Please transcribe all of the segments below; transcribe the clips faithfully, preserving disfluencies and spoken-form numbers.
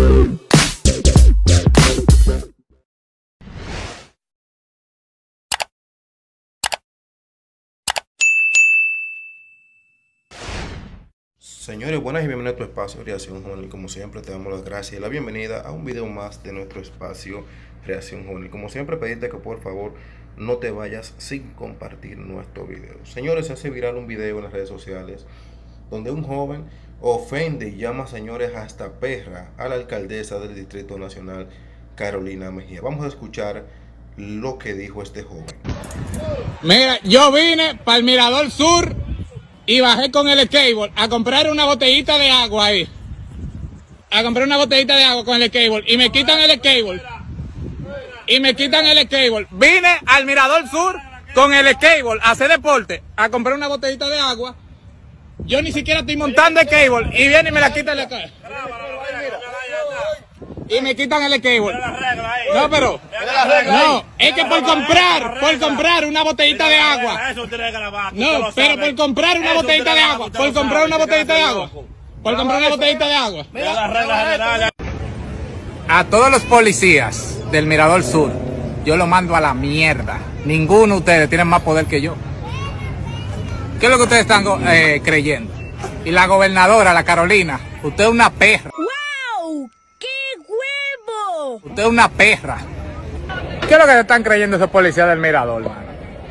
Señores, buenas y bienvenidos a tu espacio Reacción Juvenil. Como siempre, te damos las gracias y la bienvenida a un video más de nuestro espacio Reacción Juvenil. Como siempre, pedirte que por favor no te vayas sin compartir nuestro video. Señores, se hace viral un video en las redes sociales donde un joven ofende y llama, señores, hasta perra a la alcaldesa del Distrito Nacional, Carolina Mejía. Vamos a escuchar lo que dijo este joven. Mira, yo vine para el Mirador Sur y bajé con el cable a comprar una botellita de agua ahí. A comprar una botellita de agua con el cable. Y me quitan el cable. Y me quitan el cable. Vine al Mirador Sur con el cable a hacer deporte. A comprar una botellita de agua. Yo ni siquiera estoy montando el cable. Y viene y me la quitan el cable. Y me quitan el cable. No, pero no, es que por comprar, por comprar una botellita de agua. No, pero por comprar una botellita de agua, por comprar una botellita de agua, por comprar una botellita de agua. A todos los policías del Mirador Sur, yo lo mando a la mierda. Ninguno de ustedes tiene más poder que yo. ¿Qué es lo que ustedes están eh, creyendo? Y la gobernadora, la Carolina, usted es una perra. Usted es una perra. ¿Qué es lo que se están creyendo esos policías del Mirador, mano?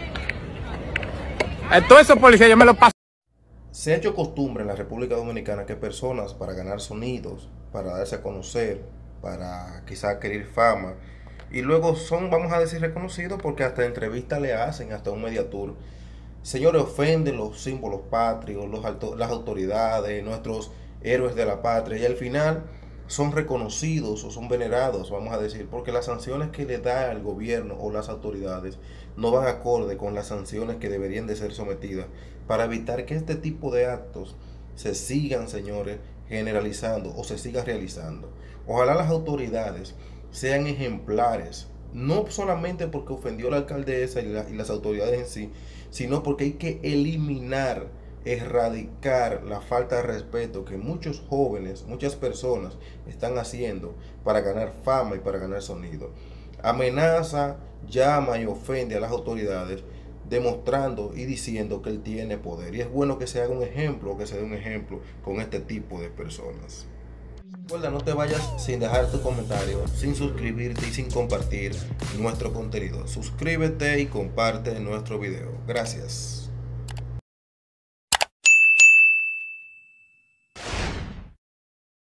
A todos esos policías yo me los paso. Se ha hecho costumbre en la República Dominicana que personas, para ganar sonidos, para darse a conocer, para quizás adquirir fama, y luego son, vamos a decir, reconocidos porque hasta entrevistas le hacen, hasta un media tour. Señores, ofenden los símbolos patrios, los alto, las autoridades, nuestros héroes de la patria, y al final son reconocidos o son venerados, vamos a decir, porque las sanciones que le da el gobierno o las autoridades no van acorde con las sanciones que deberían de ser sometidas para evitar que este tipo de actos se sigan, señores, generalizando o se siga realizando. Ojalá las autoridades sean ejemplares, no solamente porque ofendió a la alcaldesa y, la, y las autoridades en sí, sino porque hay que eliminar, erradicar la falta de respeto que muchos jóvenes, muchas personas están haciendo para ganar fama y para ganar sonido. Amenaza, llama y ofende a las autoridades, demostrando y diciendo que él tiene poder. Y es bueno que se haga un ejemplo, que se dé un ejemplo con este tipo de personas. Recuerda, no te vayas sin dejar tu comentario, sin suscribirte y sin compartir nuestro contenido. Suscríbete y comparte nuestro video. Gracias.